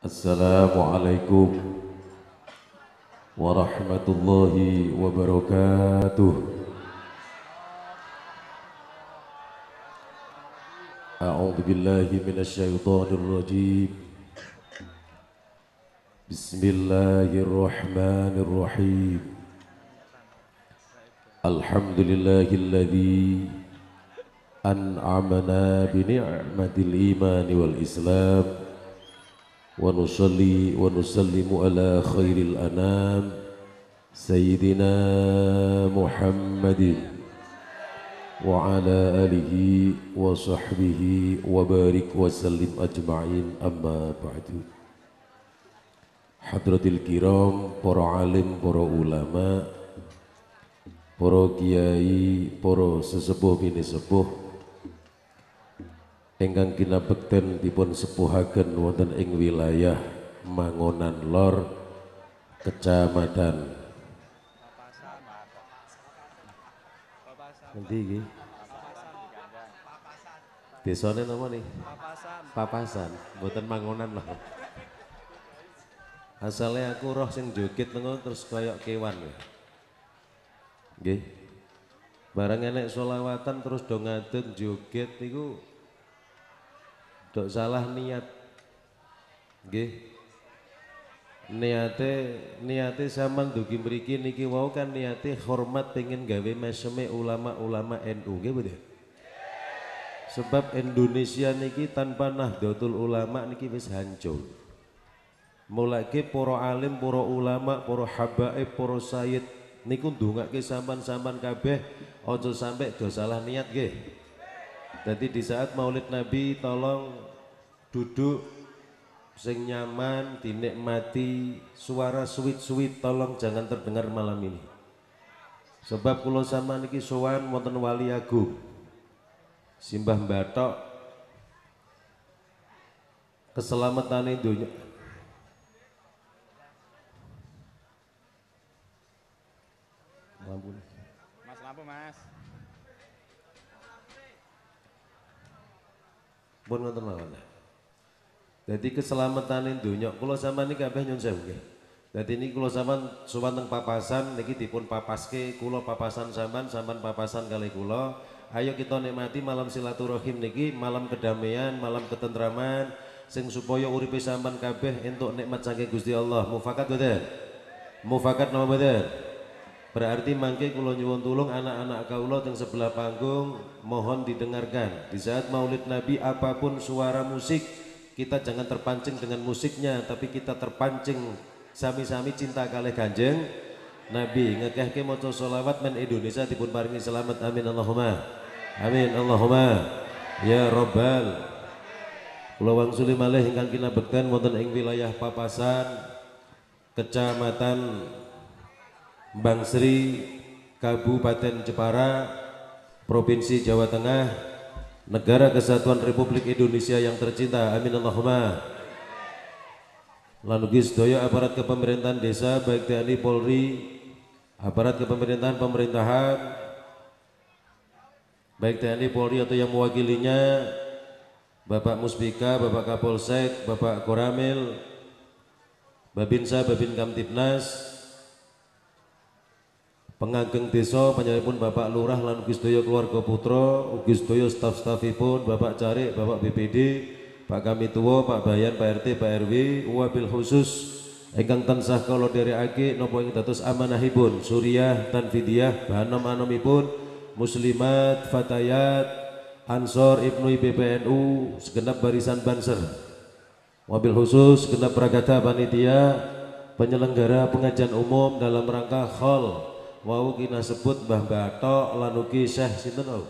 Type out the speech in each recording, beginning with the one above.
Assalamualaikum warahmatullahi wabarakatuh. A'udzu billahi minasyaitonir rajim. Bismillahirrahmanirrahim. Alhamdulillahilladzi an'amana bi ni'matil iman wal islam. Wa nusalli wa nusallimu ala khairil anam Sayyidina Muhammadin wa ala alihi wa sahbihi wa barik wa sallim ajma'in, amma ba'du. Hadratil kiram, para alim, para ulama, para kiai, para sesepuh bini sepuh ingkang kinabekten dipun sepuhaken wonten ing wilayah Mangonan Lor, Kecamatan endi iki? Desane napa nih? Papasan, mboten Mangonan Lor. Asale aku roh sing joget ngono terus koyok kewan. Nggih. Bareng enek sholawatan terus do ngadeg joget niku dok salah niat, nggih. Niate sampean dugi mriki niki wau kan niate hormat pengen gawe meseme ulama-ulama NU, nggih betul. Sebab Indonesia niki tanpa Nahdlatul Ulama niki wis hancur. Mulake para alim, para ulama, para habaib, para sayyid niku ndongake sampean-sampean kabeh aja sampai do salah niat, nggih. Jadi di saat Maulid Nabi tolong duduk sing nyaman, dinikmati, suara suwit-suwit tolong jangan terdengar malam ini. Sebab kula sama niki sowan wonten Wali Agung Simbah Batok keselamatane donya. Lampu. Mas lampu, Mas. Pun ngoten mawon. Jadi keselamatan dunya kula sampean niki kabeh nyun sewu nggih. Dadi niki kula sampean sowan teng papasan niki dipun papaske, kula papasan sampean, sampean papasan kali kula. Ayo kita nikmati malam silaturahim niki, malam kedamaian, malam ketentraman sing supaya uripe sampean kabeh entuk nikmat saking Gusti Allah. Mufakat boten? Mufakat napa boten? Berarti mangke kula nyuwun tulung anak-anak kaula teng sebelah panggung mohon didengarkan. Di saat Maulid Nabi apapun suara musik kita jangan terpancing dengan musiknya, tapi kita terpancing sami-sami cinta kalih Kanjeng Nabi. Ngekehke maca sholawat men Indonesia dipun paringi selamat, amin Allahumma. Amin Allahumma ya Rabbal. Kula wangsuli malih ingkang kinabekten wonten ing wilayah Papasan, Kecamatan Bangsri, Kabupaten Jepara, Provinsi Jawa Tengah, Negara Kesatuan Republik Indonesia yang tercinta, amin Allahumma. Lan ugi sedaya aparat kepemerintahan desa baik TNI Polri, aparat kepemerintahan pemerintahan baik TNI Polri atau yang mewakilinya, Bapak Muspika, Bapak Kapolsek, Bapak Koramil, Babinsa, Babin Kamtibnas, pengageng desa panjenenganipun Bapak Lurah lan ugi sedaya keluarga putra, ugi sedaya staf-stafipun, Bapak Carik, Bapak BPD, Pak Kamituwa, Pak Bayan, Pak RT, Pak RW, wabil khusus ingkang tansah kula dherekake napa ing dados amanahipun Suriah Tanfidiyah bahanom-anomipun muslimat, fatayat, Ansor Ibnu IPPNU segenap barisan Banser. Wabil khusus segenap pragata panitia penyelenggara pengajian umum dalam rangka khol wau kina sebut Mbah Batok lan ugi Syekh sinten wau?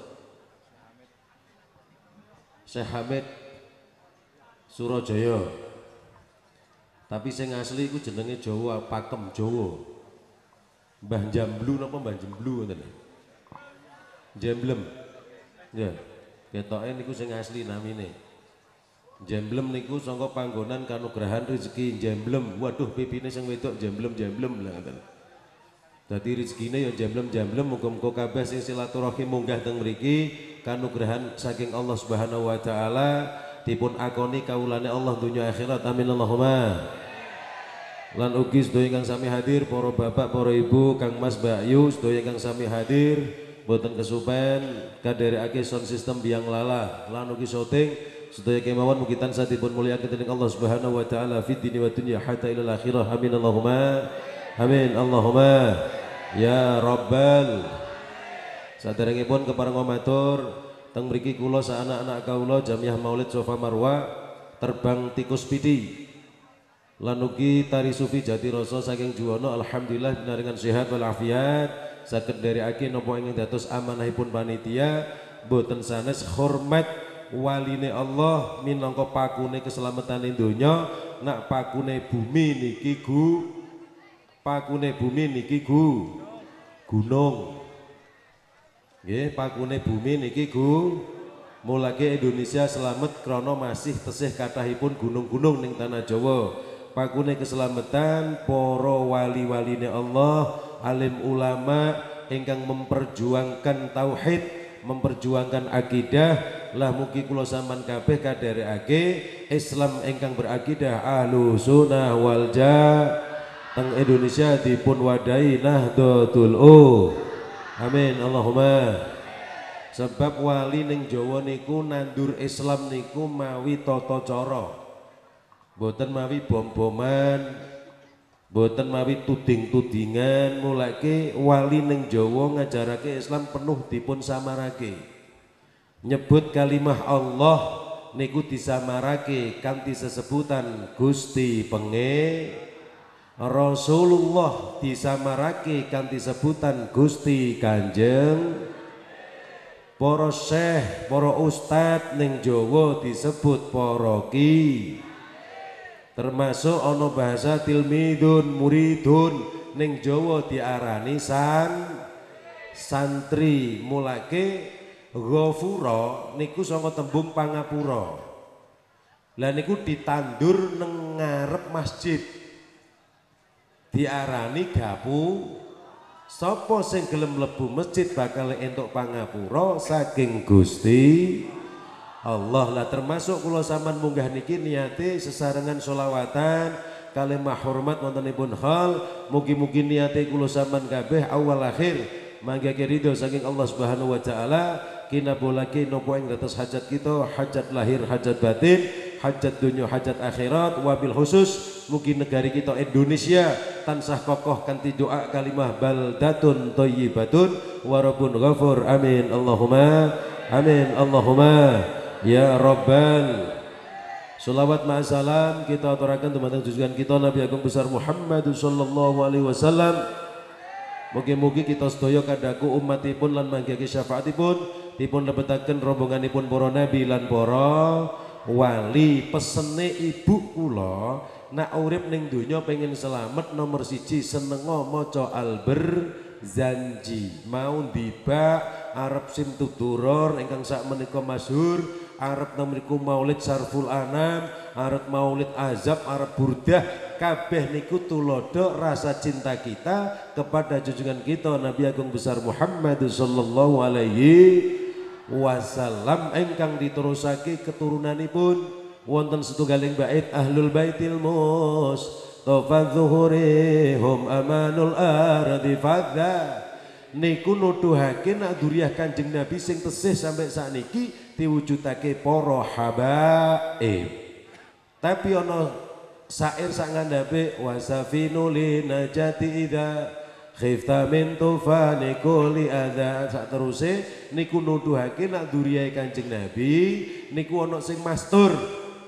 Syekh Hamid Surajaya. Tapi sing asli iku jenenge Jawa, Pakem Jawa. Mbah Jamblu napa Mbah Jemblu ngoten. Jemblem. Ya. Ketoke niku sing asli namine. Jemblem niku saka panggonan kanugrahan rezeki Jemblem. Waduh pipine sing wedok jemblem-jemblem lah ngoten. Dadi rezekine ya jamblem-jamblem, muga-muga kabeh sing silaturahim munggah teng mriki kanugrahan saking Allah Subhanahu wa taala dipun akoni kawulane Allah dunya akhirat amin Allahumma. Lan ugi sedaya ingkang sami hadir para bapak para ibu Kang Mas Mbak Yu sedaya ingkang sami hadir boten kesupen kadherekake sound system biang lala lan ugi syuting sedaya kemawon mugi tansah dipun mulyakaken dening Allah Subhanahu wa taala fid dini wa dunya hatta ilal akhirah amin Allahumma amin Allahumma ya rabbal. Saderengipun kepareng matur teng mriki kula sa anak-anak kawula Jamiah Maulid Sofa Marwa terbang tikus piti lan ugi tari sufi Jatiroso saking Juwono alhamdulillah binaringan sehat walafiat saged nderekake napa ingkang dados amanahipun panitia boten sanes hormat waline Allah minangka pakune keselamatan donya nak pakune bumi niki gunung nggih pakune bumi niki mulake Indonesia selamat krana masih tesih kathahipun gunung-gunung ning tanah Jawa. Pakune keselamatan para wali-waline Allah, alim ulama ingkang memperjuangkan tauhid, memperjuangkan akidah. Lah mugi kula sampean kabeh kadherekake Islam ingkang berakidah Ahlussunnah wal Jamaah teng Indonesia dipun wadahi Nahdlatul amin Allahumma. Sebab wali ning Jawa niku nandur Islam niku mawi tata cara. Boten mawi bom-boman, boten mawi tuding-tudingan, mulake wali ning Jawa ngajarake Islam penuh dipun samarake. Nyebut kalimah Allah niku disamarake kanthi sesebutan Gusti Penge. Rasulullah disamarake kanthi sebutan Gusti Kanjeng. Para syekh, para ustad ning Jawa disebut para ki. Termasuk ana bahasa tilmidun muridun ning Jawa diarani santri. Mulake ghafura niku saka tembung pangapura. Lah niku ditandur nang ngarep masjid diarani gapu. Sapa sing gelem mlebu masjid bakal entuk pangapura saking Gusti Allah. Lah termasuk kula sampean munggah niki niate sesarengan sholawatan kalimah hormat wontenipun hal mugi-mugi niate kula sampean kabeh awal akhir manggake ridho saking Allah Subhanahu wa taala kinabolake napa ing dados hajat kita, hajat lahir, hajat batin, hajat dunya, hajat akhirat. Wabil khusus mugi negari kita Indonesia tansah kokoh kanthi doa kalimah baldatun thayyibatun wa rabbun ghafur amin Allahumma amin Allahumma ya Rabbal. Sholawat ma'asalam kita aturakan dumateng junjungan kita Nabi Agung besar Muhammad sallallahu alaihi wasallam. Mugi-mugi kita sedaya kadaku umatipun lan manggih syafaatipun dipun lebetaken rombonganipun para nabi lan para wali. Pesene ibu kula nak urip ning donya pengen selamat nomor siji senenga maca Al-Barzanji mau ndibak arep sim tuduror ingkang sak menika masyhur arep namriku maulid Sarful Anam, arep maulid azab, arep burdah, kabeh niku tulodo rasa cinta kita kepada junjungan kita Nabi Agung besar Muhammad sallallahu alaihi wasallam ingkang diterusake keturunanipun wonten setunggaling bait Ahlul Baitil Mustafa Zuhuri hum amanul ardi fadha niku nuduhake nak duriyah Kanjeng Nabi sing tesih sampai sakniki diwujudake para habaib. Tapi ana syair sak ngandhape wasafinu linajati idza khifta min tufani kulli adza sak teruse niku nuduhake nak duriyah Kanjeng Nabi niku ana sing mastur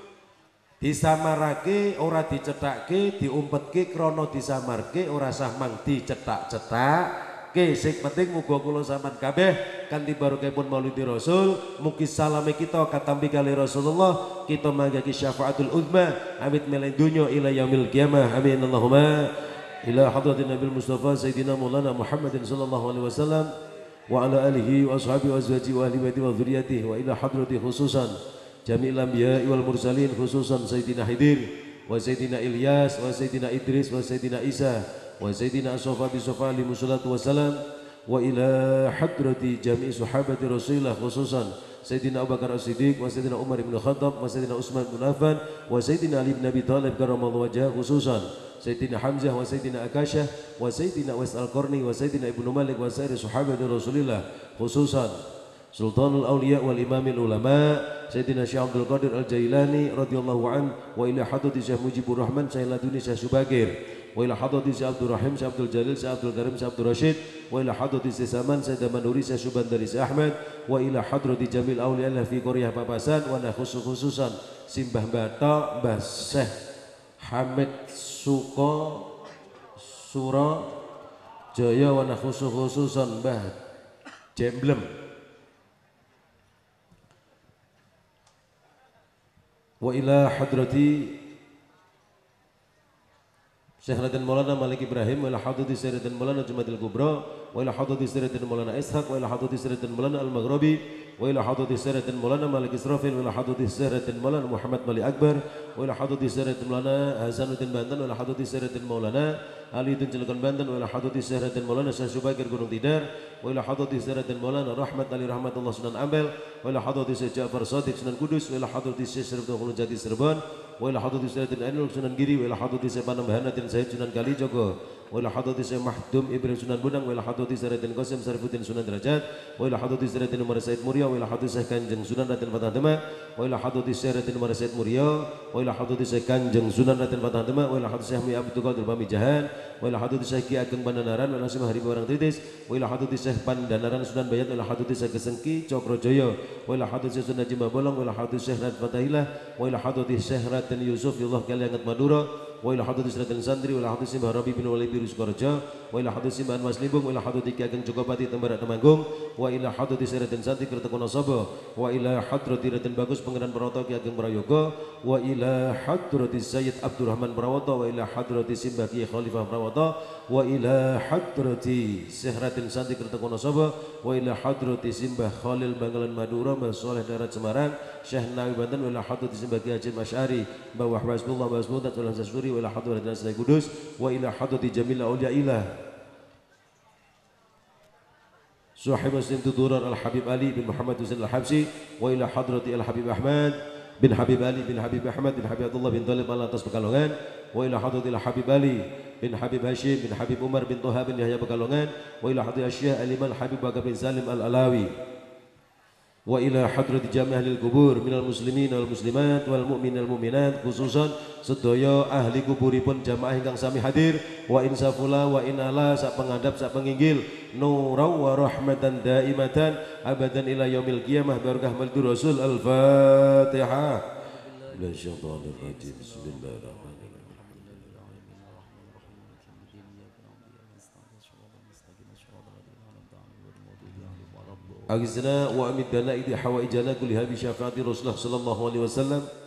disamarake ora dicethake diumpetke krana disamarke ora sah mang dicetak-cetak. Sing penting muga kula sampean kabeh kanthi barokahipun Maulidi Rasul mugi salame kita katampi kali Rasulullah kita manggaki syafaatul uzma amit mele dunya ila yaumil qiyamah amin Allahumma ila hadratin Nabil Mustafa Sayyidina Maulana Muhammadin sallallahu alaihi wasallam wa ala alihi wa ashabihi wa azwajihi wa ahli baiti wa dzurriyyatihi wa ila hadrati khususan jami'il anbiya'i wal mursalin khususan Sayyidina Khidir wa Sayyidina Ilyas wa Sayyidina Idris wa Sayyidina Isa wa Sayyidina As-Sofa bi-Sofa alihi wassalatu wassalam wa ila hadrati jami'i sahabati Rasulillah khususan Sayyidina Abu Bakar As-Siddiq wa Sayyidina Umar bin Khattab wa Sayyidina Utsman bin Affan wa Sayyidina Ali bin Abi Thalib karramallahu wajhahu khususan Sayyidina Hamzah wa Sayyidina Akasyah wa Sayyidina Uwais Al-Qarni wa Sayyidina Ibnu Malik wa sairi sahabat Rasulillah khususan Sultanul Auliya wal Imamil Ulama Sayyidina Syekh Abdul Qadir Al-Jailani radhiyallahu an wa ila hadrati Syekh Mujibur Rahman Syekh Laduni Syekh Subagir wa ila hadrati Syekh Abdul Rahim Syekh Abdul Jalil Syekh Abdul Karim Syekh Abdul Rashid wa ila hadrati Syekh Saman Syekh Damanuri Syekh Subandari Syekh Ahmad wa ila hadrati Jamil Auliya fi Korea Papasan wa khususan Simbah Bata Mbah Syekh Hamid Suko Sura Jaya wa khususan Mbah Jemblem wa ila hadrati Syekh Raden Maulana Malik Ibrahim wa ila hadrati Syekh Raden Maulana Jumadil Kubra wa ila hadrati Syekh Raden Maulana Ishaq wa ila hadrati Syekh Raden Maulana Al-Maghribi wa ila hadrati Syekh Raden Maulana Malik Israfil wa ila hadrati Syekh Raden Maulana Muhammad Malik Akbar wa ila hadrati Syekh Raden Maulana Hasanuddin Banten wa ila hadrati Syekh Raden Maulana Ali Udin Cilegon Banten wa ila hadrati Syekh Raden Maulana Syekh Subagir Gunung Tidar wa ila hadrati Syekh Raden Maulana Rahmat Ali Rahmatullah Sunan Ampel wa ila hadrati Syekh Ja'far Shadiq Sunan Kudus wa ila hadrati Syekh Syariful Jati Cirebon wa ila hadrati Syekh Raden Ainul Sunan Giri wa ila hadrati Syekh Panembahan Said Sunan Kalijogo wa ila hadrati Syekh Mahdum Ibrahim Sunan Bunang wa ila hadrati Syekh Raden Qasim Sarifuddin Sunan Derajat wa ila hadrati Syekh Raden Umar Said Muria wa ila hadrati Syekh Kanjeng Sunan Raden Fatah Demak wa ila hadrati Syekh Raden Umar Said Muria wa ila hadrati Syekh Kanjeng Sunan Raden Fatah Demak wa ila hadrati Syekh Mi Abdul Qadir Pamijahan wa ila hadrati Syekh Ki Ageng Pandanaran wa ila Syekh Hari Barang Tritis wa ila hadrati Syekh Pandanaran Sunan Bayat wa ila hadrati Syekh Kesengki Cokrojoyo wa ila hadrati Syekh Sunan Jimba Bolong wa ila hadrati Syekh Raden Fatahillah wa ila hadrati Syekh Raden Yusuf Allah Kaliangat Madura wa ila hadrati Syekh Raden Santri wa ila hadrati Simbah Rabi bin Wali Biru Sukorejo wa ila hadrati Simbah Mas Limbung wa ila hadrati Ki Ageng Jogopati Tembarak Temanggung wa ila hadrati Syekh Raden Santri Kertokonosobo wa ila hadrati Raden Bagus Pangeran Prawoto Ki Ageng Prayoga wa ila hadrati Sayyid Abdurrahman Prawoto wa ila hadrati Simbah Ki Khalifah Prawoto wa ila hadrati Syekh Raden Santri Kertokonosobo wa ila hadrati Simbah Khalil Bangkalan Madura Mbah Soleh Darat Semarang Syekh Nawi Banten wa ila hadrati Simbah Ki Haji Masyari Mbah Wahbasbullah Mbah Asmudat wa ila Sasuri wa ila hadrati Nasrai Kudus wa ila hadrati Jamil Aulia Ilah Suhaib Muslim Tudurar Al-Habib Ali bin Muhammad Husain Al-Habsi wa ila hadrati Al-Habib Ahmad bin Habib Ali bin Habib Ahmad bin Habib Abdullah bin Talib Al-Atas Pekalongan wa ila hadrati Al-Habib Ali bin Habib Hashim bin Habib Umar bin Toha bin Yahya Pekalongan wa ila hadrati Syekh Aliman Habib Bakar bin Salim Al-Alawi wa ila hadrati jami' ahli kubur minal muslimin wal muslimat wal mu'min wal mu'minat khususan sedaya ahli kuburipun jamaah ingkang sami hadir wa insafula wa inala sak pengadap sak penginggil nuraw wa rahmatan daimatan abadan ila yaumil qiyamah barakah maldu rasul al-fatihah bismillahirrahmanirrahim Agizna wa amidana idi hawaijana kulliha bi syafaati Rasulullah sallallahu alaihi wasallam